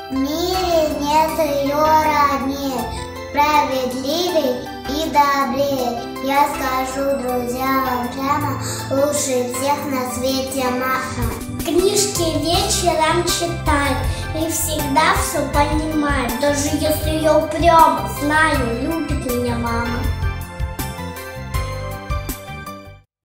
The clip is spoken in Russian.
В мире нет ее роднее, справедливей и добрее. Я скажу друзьям вам прямо, лучше всех на свете мама. Книжки вечером читай и всегда все понимай. Даже если я упрямо, знаю, любит меня мама.